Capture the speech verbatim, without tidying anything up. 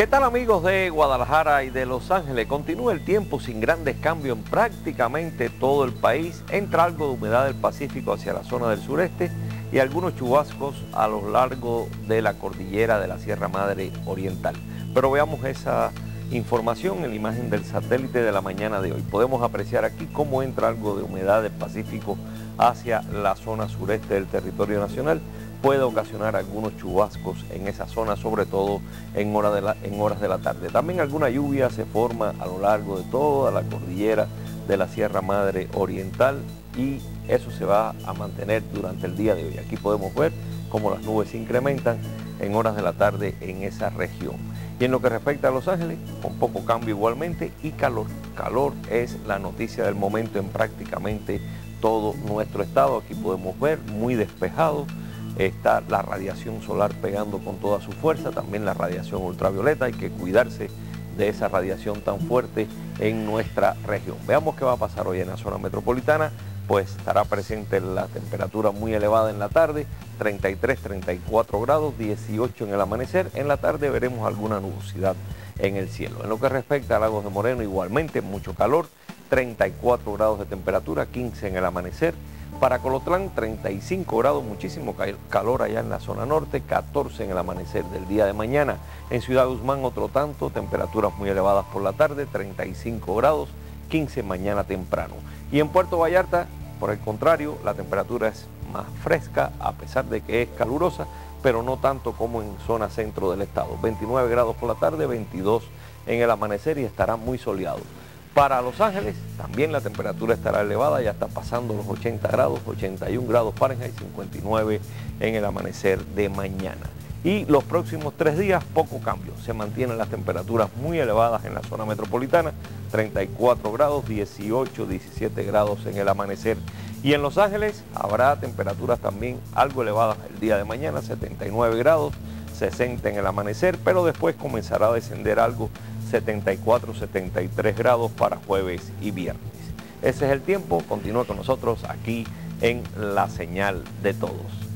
¿Qué tal, amigos de Guadalajara y de Los Ángeles? Continúa el tiempo sin grandes cambios en prácticamente todo el país. Entra algo de humedad del Pacífico hacia la zona del sureste y algunos chubascos a lo largo de la cordillera de la Sierra Madre Oriental. Pero veamos esa información en la imagen del satélite de la mañana de hoy. Podemos apreciar aquí cómo entra algo de humedad del Pacífico hacia la zona sureste del territorio nacional. Puede ocasionar algunos chubascos en esa zona, sobre todo en, hora de la, en horas de la tarde. También alguna lluvia se forma a lo largo de toda la cordillera de la Sierra Madre Oriental y eso se va a mantener durante el día de hoy. Aquí podemos ver cómo las nubes se incrementan en horas de la tarde en esa región. Y en lo que respecta a Los Ángeles, con poco cambio igualmente y calor. Calor es la noticia del momento en prácticamente todo nuestro estado. Aquí podemos ver muy despejado. Está la radiación solar pegando con toda su fuerza, también la radiación ultravioleta. Hay que cuidarse de esa radiación tan fuerte en nuestra región. Veamos qué va a pasar hoy en la zona metropolitana. Pues estará presente la temperatura muy elevada en la tarde, treinta y tres, treinta y cuatro grados, dieciocho en el amanecer. En la tarde veremos alguna nubosidad en el cielo. En lo que respecta a Lagos de Moreno, igualmente mucho calor, treinta y cuatro grados de temperatura, quince en el amanecer. Para Colotlán, treinta y cinco grados, muchísimo calor allá en la zona norte, catorce en el amanecer del día de mañana. En Ciudad Guzmán, otro tanto, temperaturas muy elevadas por la tarde, treinta y cinco grados, quince mañana temprano. Y en Puerto Vallarta, por el contrario, la temperatura es más fresca, a pesar de que es calurosa, pero no tanto como en zona centro del estado. veintinueve grados por la tarde, veintidós en el amanecer y estará muy soleado. Para Los Ángeles también la temperatura estará elevada, ya está pasando los ochenta grados, ochenta y un grados Fahrenheit, cincuenta y nueve en el amanecer de mañana. Y los próximos tres días, poco cambio. Se mantienen las temperaturas muy elevadas en la zona metropolitana, treinta y cuatro grados, dieciocho, diecisiete grados en el amanecer. Y en Los Ángeles habrá temperaturas también algo elevadas el día de mañana, setenta y nueve grados, sesenta en el amanecer, pero después comenzará a descender algo, setenta y cuatro, setenta y tres grados para jueves y viernes. Ese es el tiempo, continúa con nosotros aquí en La Señal de Todos.